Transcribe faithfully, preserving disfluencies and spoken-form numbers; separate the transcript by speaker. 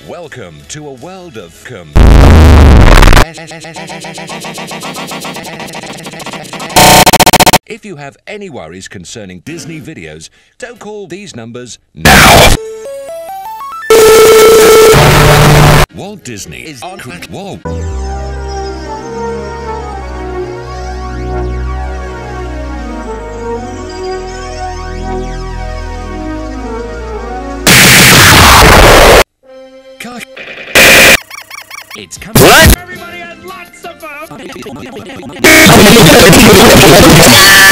Speaker 1: Welcome to a world of com. If you have any worries concerning Disney videos, don't call these numbers now. Walt Disney is on Whoa. It's coming. What? Everybody has lots of fun.